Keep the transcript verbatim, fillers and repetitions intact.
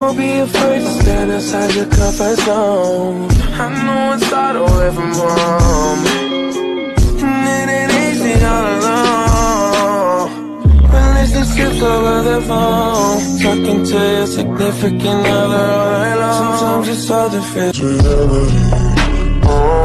Don't be afraid to stand outside your comfort zone. I know it's hard away from home, and it ain't easy all alone. Relationships over the phone, talking to your significant other all night long. Sometimes it's hard to face reality. Oh.